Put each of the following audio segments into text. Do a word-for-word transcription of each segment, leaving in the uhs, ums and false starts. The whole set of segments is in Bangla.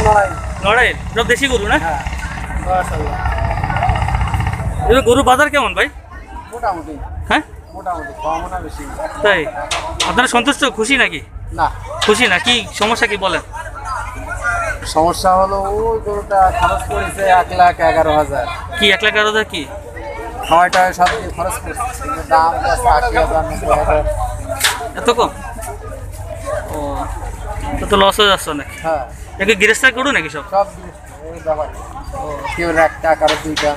লড়াই সব দেশি গরু না? এবার গরু বাজার কেমন ভাই? মোটামুটি। হ্যাঁ মোটামুটি, কম না বেশি। তাই আপনারা সন্তুষ্ট, খুশি নাকি? না, খুশি না। কি সমস্যা কি বলেন? সমস্যা হলো ওই গরুটা খরচ করেছে এক লাখ এগারো হাজার। কি এক লাখ এগারো হাজার? কি খাওয়াটা সব দিয়ে খরচ করছে, কিন্তু দাম আছে আশি হাজার নব্বই হাজার। এত কম? ও তো তো লস হয়ে যাচ্ছে অনেক। হ্যাঁ, একে গ্রেস্তার গরু নাকি সব? সব দিয়ে এই ব্যাপার। কেউ একটা কারো দুইটা।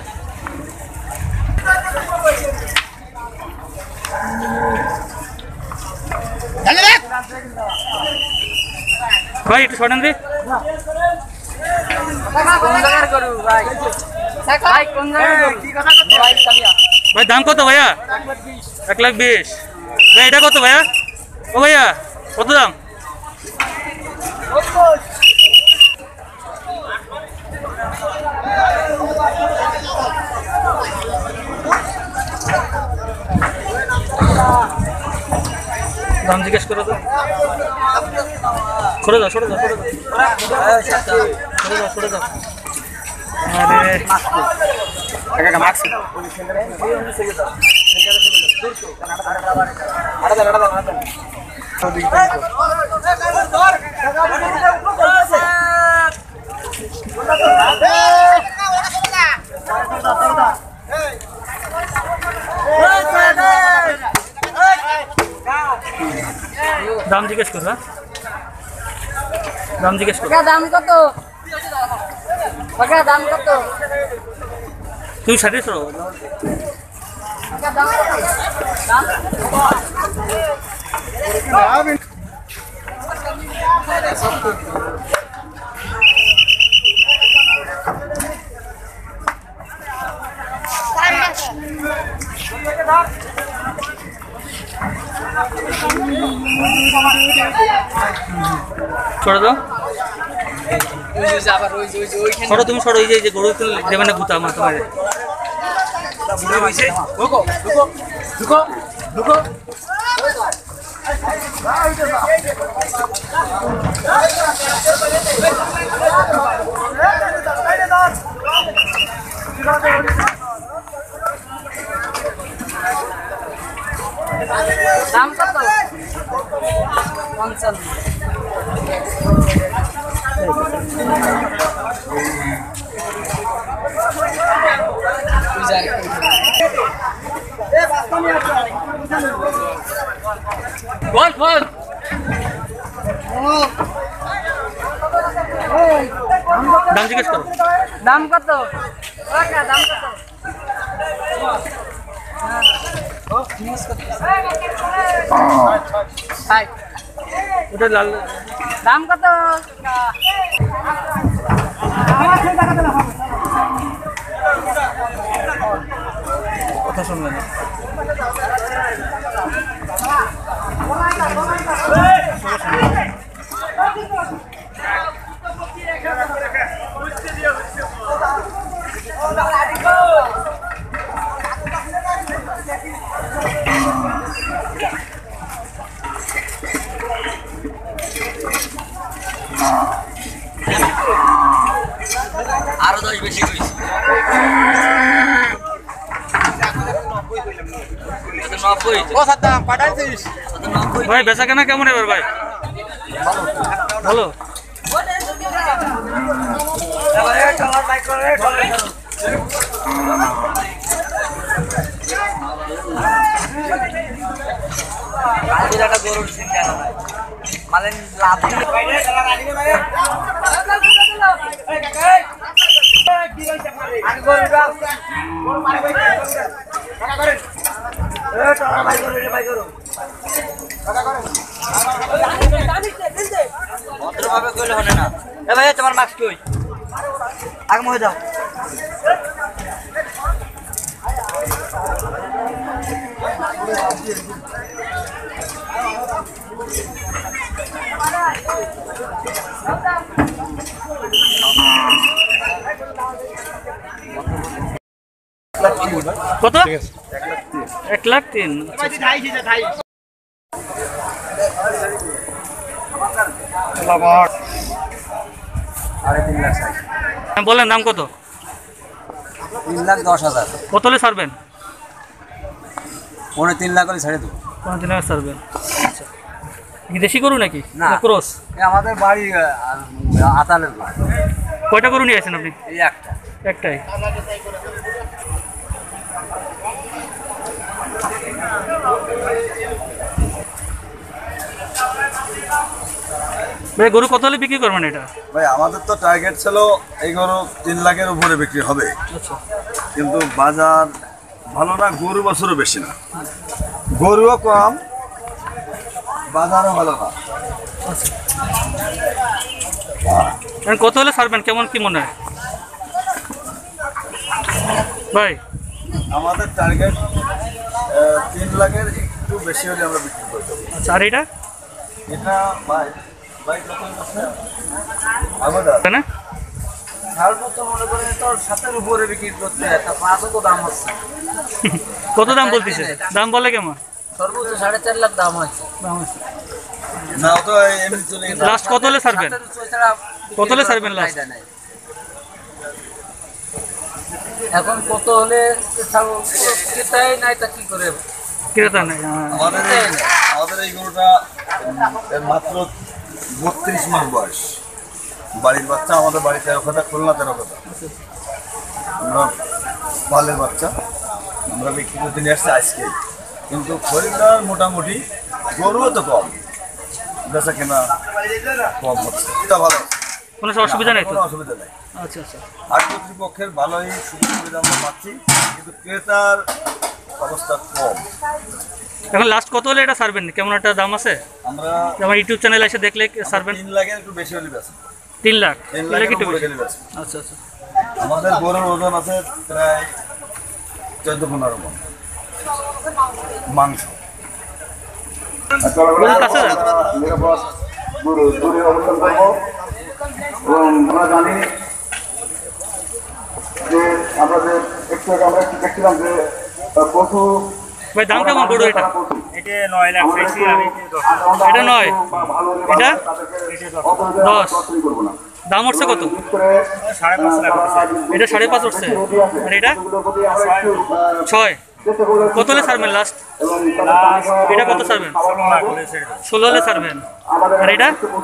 ভাই একটু শর্টেন দে ভাই। দাম কত ভাইয়া? এক লাখ বিশ। ভাই এটা কত ভাইয়া? ও ভাইয়া কত দাম? দাম জিজ্ঞেস করো তো। সরে দাও সরে দাও সরে দাও সরে দাও সরে দাও। আরে দাম জিজ্ঞেস করো। হ্যাঁ দাম জিজ্ঞেস করো। দাম কত? দাম কত? তুই সাথে সরো। সরে দাও সরো তুমি সরো। এই যে গরু দেবে না গুতা আমার তোমার। দাম কত? পঞ্চান্ন। বল বল। দাম জিজ্ঞেস করো। দাম কত? দাম কত? ওটা লাল। দাম কত? কথা শুনবে না। আরো দশ বেশি কইছি। ভাই বেচা কেনা কেমন এবার ভাই? ভালো। মালেন লাভ ভদ্রভাবে কইলে হবে না। এ ভাই তোমার মাস্ক কই? আগে মহে দাও। কত? এক লাখ তিন। সাড়ে তিন লাখ ষাট। বলেন দাম কত? তিন লাখ দশ হাজার। কত হলে ছাড়বেন? পনেরো তিন লাখ হলে ছেড়ে দেবো। পনেরো তিন লাখ ছাড়বেন। আচ্ছা, কি দেশি গরু নাকি না। ক্রস? এ আমাদের বাড়ি আতালের বাড়ি। কয়টা গরু নিয়ে আসেন আপনি? এই একটা। একটাই। ভাই গরু কত হলে বিক্রি করবেন এটা? ভাই আমাদের তো টার্গেট ছিল এই গরু তিন লাখের উপরে বিক্রি হবে, আচ্ছা, কিন্তু বাজার ভালো না, গরু বছরও বেশি না, গরুও কম, বাজারও ভালো না। এখন কত হলে ছাড়বেন কেমন কি মনে হয় ভাই? আমাদের টার্গেট তিন লাখের একটু বেশি হলে আমরা বিক্রি করতে পারি। আচ্ছা, আর এটা এটা ভাই ভাই কত আছে আমাদের তাই না? সর্বোচ্চ মনে করেন তোর সাতের উপরে বিক্রি করতে একটা পাঁচও তো দাম হচ্ছে। কত দাম বলতেছে? দাম বলে কেমন? সর্বোচ্চ সাড়ে চার লাখ দাম হচ্ছে। দাম আছে। না, ও তো এমনি চলে গেছে। লাস্ট কত হলে ছাড়বেন? কত হলে ছাড়বেন লাস্ট? এখন কত হলে ছাড়বো? ক্রেতাই নাই, তা কি করে? ক্রেতা নাই। হ্যাঁ। আমাদের এই- আমাদের এই গরুটা উম, এর মাত্র বত্রিশ মাস বয়স, বাড়ির বাচ্চা, আমাদের বাড়ি তেরো কথা, খুলনা তেরো কথা, আমরা পালের বাচ্চা আমরা বিক্রি করতে নিয়ে আসছি আজকে, কিন্তু খরিদ্দার মোটামুটি গরুও তো কম, বেচা কেনা কম হচ্ছে, এটা ভালো, কোনো অসুবিধা নেই তো? কোনো অসুবিধা নেই। আচ্ছা আচ্ছা। আর কর্তৃপক্ষের ভালোই সুযোগ সুবিধা আমরা পাচ্ছি, কিন্তু ক্রেতার অবস্থা কম। এখন লাস্ট কত হলে এটা ছাড়বেন? কেমন একটা দাম আছে? আমরা আমার ইউটিউব চ্যানেলে এসে দেখলে ছাড়বেন? তিন লাখের একটু বেশি হলে বেচা, তিন লাখ তিন তিন লাখ লাখের একটু উপরে বেশি। গেলে বেচা। আচ্ছা আচ্ছা। আমাদের গরুর ওজন আছে প্রায় চোদ্দ পনেরো মন মাংস। গরুর কাছে যান। দূরে দূরে অবস্থান করবো এবং আমরা জানি যে আমাদের একটু আগে আমরা একটু দেখছিলাম যে আহ, পশু ভাই দাম কেমন গরু এটা? এটা নয় লাখ এটা নয়, এটা দশ। করবো না দাম উঠছে কত? সাড়ে পাঁচ লাখ এটা সাড়ে পাঁচ উঠছে। আর এটা ছয়। কত হলে ছাড়বেন লাস্ট? এটা কত ছাড়বেন? ষোলো হলে ছাড়বেন। আর এটা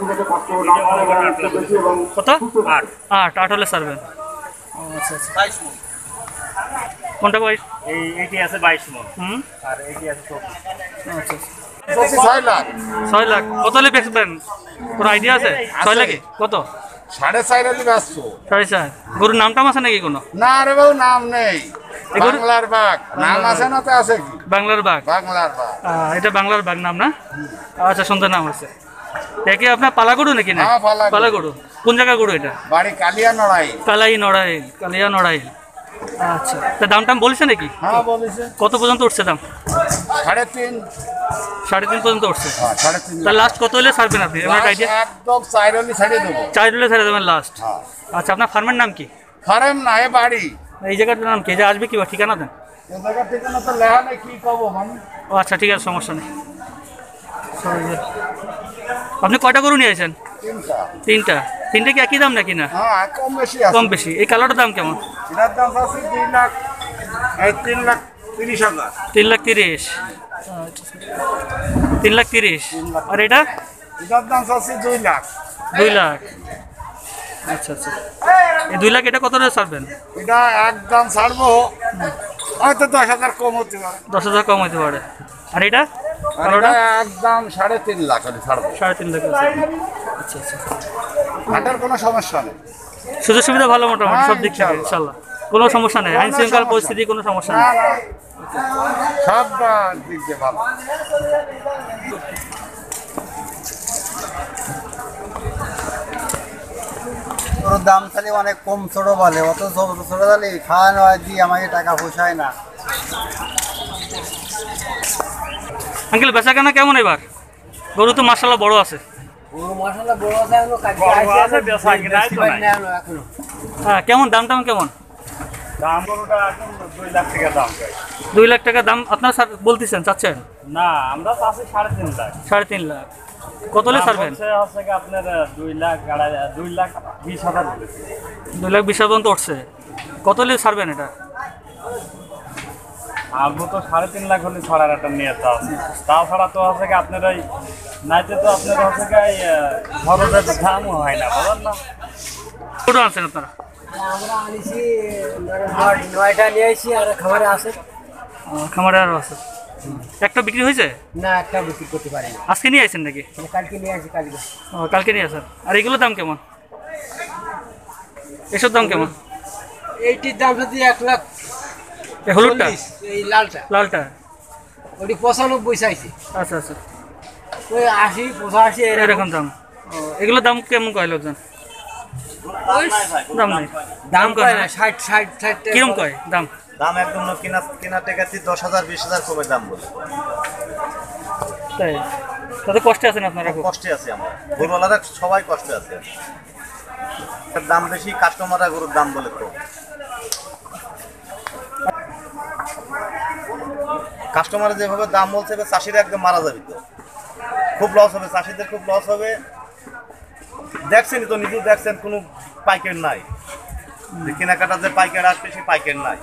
কত? আট। আট আট হলে ছাড়বেন। ও আচ্ছা আচ্ছা। কোনটা বাইশ? এই এইটি আছে বাইশ মন হুম, আর এইটি আছে চব্বিশ। আচ্ছা আচ্ছা। ছয় লাখ ছয় লাখ কত হলে বেচবেন? কোনো আইডিয়া আছে? ছয় লাখে কত? সাড়ে চার হলে ব্যস্ত সাড়ে চার। গরুর নাম টাম আছে নাকি কোনো? না রে বাবু, নাম নেই। এই গরু- বাংলার বাঘ নাম আছে না, তো আছে কি? বাংলার বাঘ। বাংলার বাঘ আহ, এটা বাংলার বাঘ নাম না? আচ্ছা, সুন্দর নাম আছে। একে আপনার পালা গরু নাকি না? হ্যাঁ, পালা গরু। পালা গরু। কোন জায়গার গরু এটা? বাড়ি কালিয়া নড়াই। কালাই নড়াইল, কালিয়া নড়াইল। আচ্ছা, তা দাম টাম বলছে নাকি? হ্যাঁ বলেছে কত পর্যন্ত উঠছে দাম? সাড়ে তিন। সাড়ে তিন পর্যন্ত উঠছে। হ্যাঁ সাড়ে তিন তা লাস্ট কত হলে ছাড়বেন আপনি? আমার লাস্ট আইডিয়া। একদম চার হলে ছাড়িয়ে দেবো। চার হলে ছেড়ে দেবেন লাস্ট। হ্যাঁ আচ্ছা, আপনার ফার্মের নাম কি? ফার্ম না, এ বাড়ি। এই জায়গাটার নাম কি? যে আসবে কি বা ঠিকানা দেন? এ জায়গা ঠিকানা তো লেখা নেই, কি কব মানে। ও আচ্ছা, ঠিক আছে, সমস্যা নেই। Sorry. আপনি কয়টা গরু নিয়েছেন? তিনটা। তিনটা। তিনটা কি একই দাম নাকি না? হ্যাঁ কম বেশি আছে। কম বেশি। এই কালোটার দাম কেমন? এটার দাম আছে দুই লাখ, এই তিন লাখ তিরিশ হাজার। তিন লাখ তিরিশ। তিন লাখ তিরিশ। আর এটা? এটার দাম আছে দুই লাখ। দুই লাখ। আচ্ছা আচ্ছা। এই দুই লাখ এটা কত টাকা ছাড়বেন? এটা একদম ছাড়বো হয়তো দশ হাজার কম হতে পারে। দশ হাজার কম হতে পারে। আর এটা? আর এটা একদম সাড়ে তিন লাখ হলে ছাড়বো। সাড়ে তিন লাখ আছে। আচ্ছা আচ্ছা। হাটের কোনো সমস্যা নেই। সুযোগ সুবিধা ভালো মোটামুটি হ্যাঁ, সব দিক থেকে ইনশাআল্লাহ। ইনশাল্লাহ। কোনো সমস্যা নেই, আইন শৃঙ্খলা সমস্যা পরিস্থিতি কোনো সমস্যা না নেই। না, সব দিক দিয়ে ভালো। ওর দাম খালি অনেক কম ছোট বলে, অত ছোট ছোট দালি খাওয়ানো হয় দিয়ে আমাকে টাকা পোষায় না। আঙ্কেল বেচা কেনা কেমন এবার? গরু তো মার্শাল্লাহ বড় আছে। গরু মশলা বড় আছে, এখনো কাটতে বড় আসে আছে, বেচা কিনাই তো নাই। এখনো। হ্যাঁ, কেমন দাম টাম কেমন? দাম গরুটা এখন দুই লাখ টাকা দাম চাই। দুই লাখ টাকা দাম আপনার স্যার বলতেছেন, চাচ্ছেন? না, আমরা চাচ্ছি সাড়ে তিন লাখ। সাড়ে তিন লাখ। কত হলে ছাড়বেন? হচ্ছে কি আপনার দুই লাখ আড়াই দুই লাখ বিশ হাজার বলেছে। দুই লাখ বিশ হাজার পর্যন্ত উঠছে। কত হলে ছাড়বেন এটা? আমগো তো সাড়ে তিন লাখ হলে ছড়ার একটা নিয়ে তা তাছাড়া তো হচ্ছে কি আপনার ওই নাইতে তো আপনার হচ্ছে কি খরচের দামও হয় না, বলেন না। কত আনছেন আপনারা? আমরা আনিছি নয়- নয়টা নিয়ে আসি আর খাবারে আছে আহ, খামারে আরও আছে। একটা বিক্রি হয়েছে? না, একটা বিক্রি করতে পারি না। আজকে নিয়ে আসছেন নাকি? মানে কালকে নিয়ে আসি কালকে। ও, কালকে নিয়ে আসেন। আর এগুলোর দাম কেমন? এসব দাম কেমন? এইটির দাম যদি এক লাখ এই হলুদটা? চল্লিশ, এই লালটা লালটা? ওটি পঁচানব্বই চাইছি, আচ্ছা আচ্ছা, ওই আশি পঁচাশি এরকম। এরকম দাম। ও, এগুলোর দাম কেমন কয় লোকজন? দাম নাই। দাম কয় কয় না? না, ষাট ষাট ষাট টাকা কিরম করে। কয় দাম? দাম একদম কিনা কিনা টেকাচ্ছি দশ হাজার বিশ হাজার কমে দাম বলে। তাই তাতে কষ্টে আছেন আপনারা খুব? কষ্টে আছে আমরা গরুওয়ালারা সবাই কষ্টে আছে। এর দাম বেশি, কাস্টমাররা গরুর দাম বলে তো। কাস্টমার যেভাবে দাম বলছে এবার চাষিরা একদম মারা যাবে তো, খুব লস হবে, চাষিদের খুব লস হবে। দেখছেনই তো, নিজেও দেখছেন কোনো পাইকার নাই, যে কেনাকাটা যে পাইকার আসবে সেই পাইকার নাই।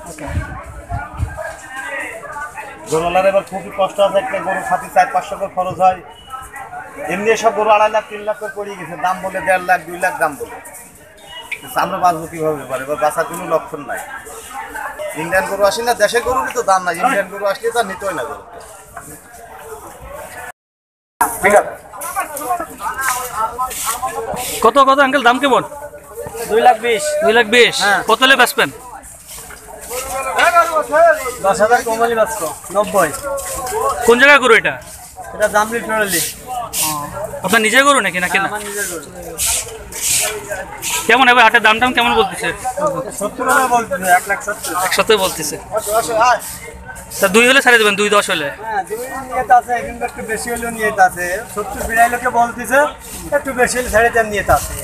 গরুওয়ালার এবার খুবই কষ্ট আছে, একটা গরু খাতি চার পাঁচশো করে খরচ হয়। এমনি সব গরু আড়াই লাখ তিন লাখ করে পড়িয়ে গেছে, দাম বলে দেড় লাখ দুই লাখ দাম বলে। আমরা বাঁচবো কীভাবে এবার? এবার বাঁচার কোনো লক্ষণ নাই। ইন্ডিয়ান গরু আসি না, দেশের গরুরই তো দাম নাই, ইন্ডিয়ান গরু আসলে তো আর নিতই না গরু। ঠিক আছে, কত কত আঙ্কেল দাম কেমন? দুই লাখ বিশ। দুই লাখ বিশ। কত হলে বেচবেন? দশ হাজার কমলি বাঁচতো নব্বই। কোন জায়গায় গরু এটা? এটা জামলি টরলি। আপনার নিজের গরু নাকি নাকি না? আমার নিজের গরু। কেমন এবার হাটের দাম টাম কেমন বলতেছে? সত্তর হাজার বলতেছে, এক লাখ সত্তর। একসাথে বলতেছে। তা দুই হলে ছাড়ে দেবেন, দুই দশ হলে? হ্যাঁ, দুই নিয়েতে আছে, কিন্তু একটু বেশি হলেও নিয়েতে আছে। সত্তর বিড়াই লোকে বলতেছে একটু বেশি হলে ছেড়ে দেন নিয়েতে আছে।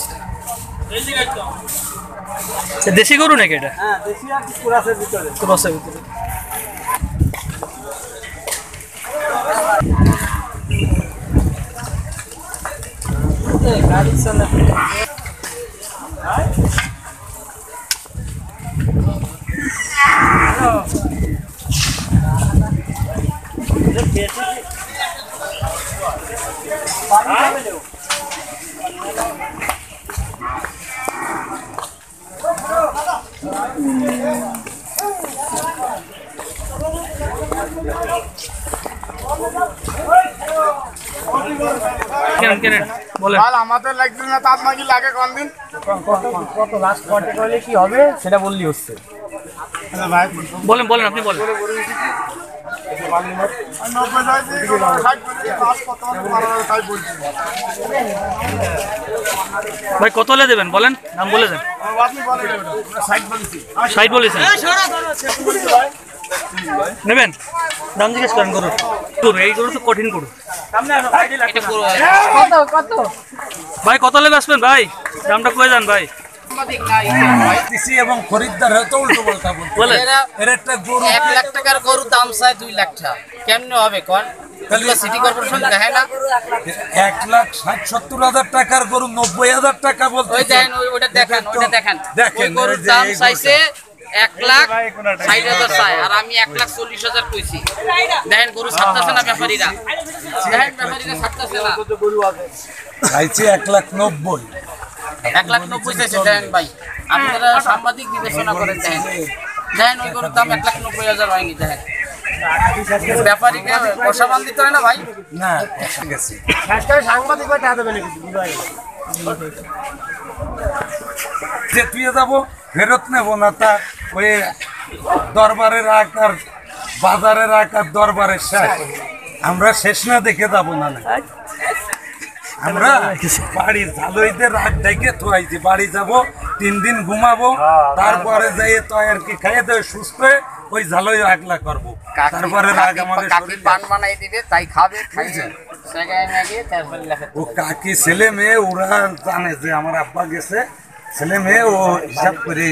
দেশি গরু নাকি এটা? হ্যাঁ, দেশি আর কি কুরাসের ভিতরে। ক্রসের ভিতরে। গাড়ি চলে। কেন কেন বলেন। মাল আমাদের লাগবে না, তার নাকি লাগে কোন দিন? কত লাস্ট কন্ট্যাক্ট করলে কি হবে সেটা বললি হচ্ছে। ভাই বলেন বলেন আপনি বলেন। নব্বই যাইছি, ষাট বলছি, পাঁচ কত বারো তাই বলছি। ভাই কত হলে দেবেন বলেন, দাম বলে দেন। আপনি বলেন, ষাট বলছি। ষাট বলেছেন, নেবেন? দাম জিজ্ঞেস করেন গরুর। গরু এই গরু তো কঠিন গরু। কত কত ভাই কত হলে বেচবেন ভাই? দামটা কয়ে যান ভাই। এবং খরিদ্দার হয়তো উল্টো পাল্টা বলছে। বলেন। এর একটা গরু এক লাখ টাকার গরু দাম চায় দুই লাখ টাকা, কেমনে হবে কোন? সিটি কর্পোরেশন দেখায় না? এক লাখ ষাট সত্তর হাজার টাকার গরু নব্বই হাজার টাকা বলতে। ওই দেখেন, ওই- ওইটা দেখেন, ওইটা দেখেন। দেখেন, ওই গরুর ওই যে দাম এই চাইছে এক লাখ ষাট হাজার চাই, আর আমি এক লাখ চল্লিশ হাজার কইছি। দেখেন গরু ছাড়তেছে না ব্যাপারীরা, দেখেন ব্যাপারীরা ছাড়তেছে না। চাইছে এক লাখ নব্বই। এক লাখ নব্বই চাইছে। দেখেন ভাই, আপনারা সাংবাদিক বিবেচনা করেন, দেখেন দেখেন ওই গরুর দাম এক লাখ নব্বই হাজার হয়নি। দেখেন ব্যাপারীকে বসাবান দিতে হয় না ভাই? না ঠিক আছে। সাংবাদিক ভাই টাকা দেবে নাকি? যে তুই যাবো ফেরত নেবো না, তা ওই দরবারের আকার বাজারের আকার দরবারের শেষ, আমরা শেষ না দেখে যাবো না। না আমরা বাড়ি ঝালইতে রাত ডেকে থুয়াইছি, বাড়ি যাব তিন দিন ঘুমাবো, তারপরে যাই তো আর কি খাইয়ে দেবে সুস্থ হয়ে ওই ঝালই রাগলা করবো, তারপরে রাগ আমাদের কাকি পান বানাই দিবে, তাই খাবে, খাইছে সেগায় মেগে তারপরে লেখা। ও কাকি ছেলে মেয়ে ওরা জানে যে আমার আব্বা গেছে, ছেলে মেয়ে ও হিসাব করে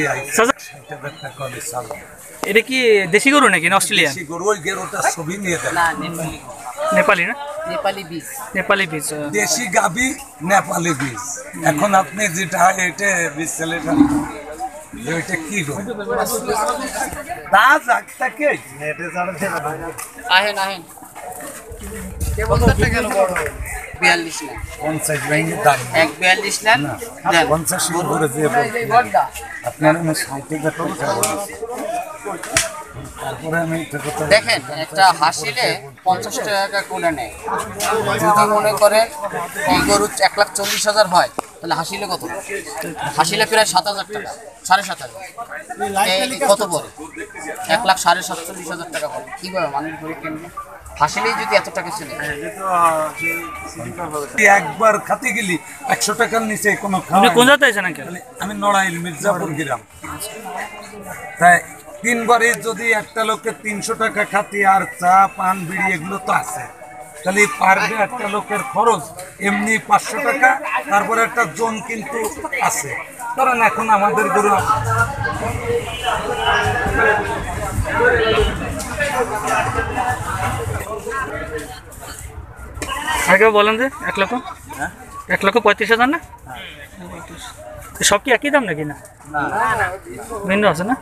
এটা কি দেশি গরু নাকি না অস্ট্রেলিয়ান? গরু ওই গরুটা ছবি নিয়ে দেয়। না নেপালি নেপালি না? নেপালি বীজ। নেপালি বীজ। দেশি গাবি নেপালি বীজ। এখন আপনি যেটা এটা বীজ ছেলেটা এটা কি করে তা যাকটাকে আহেন আহেন বিয়াল্লিশ নেন। পঞ্চাশ ব্যাংকে দাম এক বিয়াল্লিশ নেন দেন। পঞ্চাশের উপরে যে আপনার আমি ষাট হাজার টাকা বলেছি। তারপরে আমি একটা কথা দেখেন একটা হাসিলে পঞ্চাশ টাকা করে নেয়। যদি মনে করেন এই গরু এক লাখ চল্লিশ হাজার হয় তাহলে হাসিলে কত? হাসিলে প্রায় সাত হাজার টাকা, সাড়ে সাত হাজার। এই কত পড়ে? এক লাখ সাড়ে সাতচল্লিশ হাজার টাকা পড়ে। কীভাবে মানুষ গরু কিনবে? হাসিলেই যদি এত টাকা ছিল। একবার খাতে গেলি একশো টাকার নিচে কোনো আপনি খাওয়া কোন জায়গায় আছেন আঙ্কেল? আমি নড়াইল মির্জাপুর গ্রাম। তাই তিনবারে যদি একটা লোকের তিনশো টাকা খাতি আর চা পান বিড়ি এগুলো তো আছে, তাহলে পারবে একটা লোকের খরচ এমনি পাঁচশো টাকা, তারপরে একটা জন কিন্তু আছে। কারণ এখন আমাদের গরু আগে বলেন যে এক লক্ষ এক লক্ষ পঁয়ত্রিশ হাজার না? সব কি একই দাম নাকি না ভিন্ন আছে না?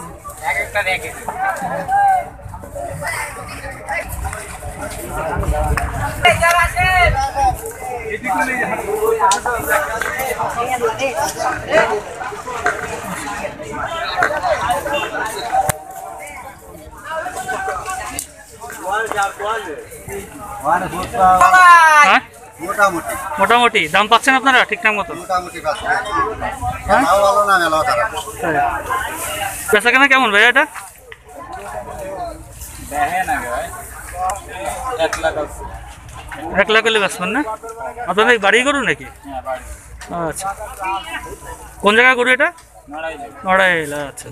হ্যাঁ? মোটামুটি মোটামুটি দাম পাচ্ছেন আপনারা ঠিকঠাক মতো? মোটামুটি পাচ্ছি। মেলাও ভালো না মেলাও খারাপ। বেচা কেনা কেমন ভাই এটা? এক লাখ হলে বেচবেন না? আপনাদের বাড়ি গরু নাকি? আচ্ছা, কোন জায়গায় গরু এটা? নড়াইল। আচ্ছা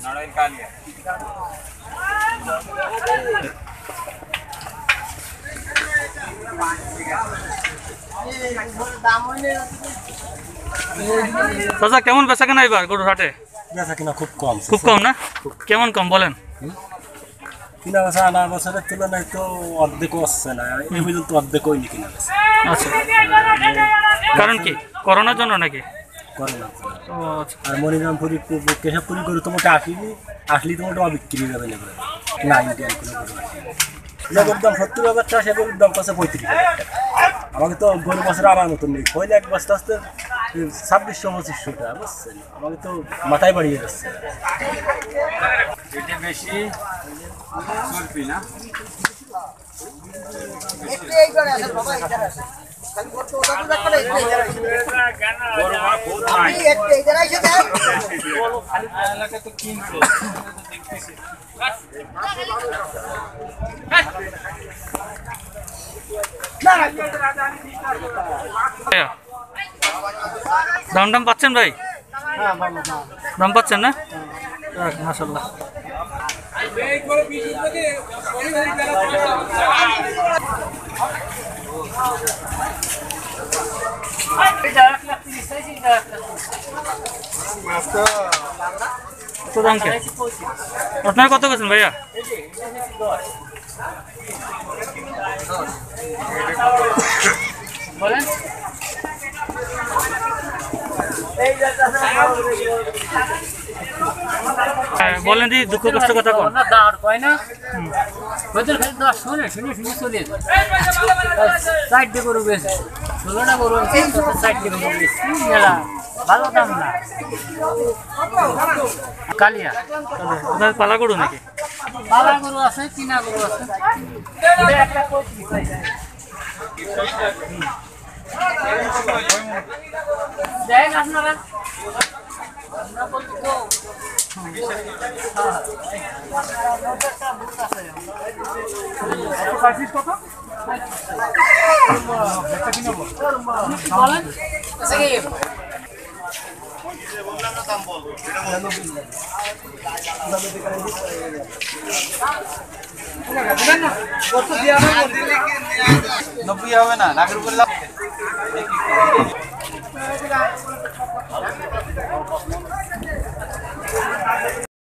চাচা, কেমন বেচা কেনা এবার গরুর হাটে? বেচা কিনা খুব কম। খুব কম না? কেমন কম বলেন? কিনা বেচা আনা বছরের তুলনায় তো অর্ধেকও আসছে না, এই পর্যন্ত অর্ধেকও নি কিনা বেচা। আচ্ছা, কারণ কি করোনার জন্য নাকি? করে না। ও আচ্ছা। আর মনিরামপুরি কেশবপুরি গরু তোমাকে আসলি আসলি তোমার তোমার বিক্রি যাবে না না ইন্ডিয়ান কোনো গরু যে গরুর দাম সত্তর হাজার টাকা সে গরুর দাম কাছে পঁয়ত্রিশ হাজার টাকা। আমাকে তো গরু বছরে আমার মতন নেই, হইলে এক বস্তা আসতে ছাব্বিশশো পঁচিশশো টাকা, বুঝছেন? আমাকে তো মাথায় বাড়িয়ে যাচ্ছে। এটা বেশি চলবি না। দাম দাম পাচ্ছেন ভাই? দাম পাচ্ছেন না? মাশাআল্লাহ। কত দাম কে? আপনারা কত গেছেন ভাইয়া? বলেন। বলেন দি দুঃখ কষ্ট কথা কোন না দাঁড় কয় না ওদের খালি দশ শুনে শুনে শুনে চলে সাইড দিয়ে গরু বেশি ষোলোটা গরু সাইড দিয়ে গরু বেশি মেলা ভালো দাম না। কালিয়া আপনার পালা গরু নাকি? পালা গরু আছে, কিনা গরু আছে। দেন আপনারা বলেন নব্বই হবে না, লাখের উপরে লাভ।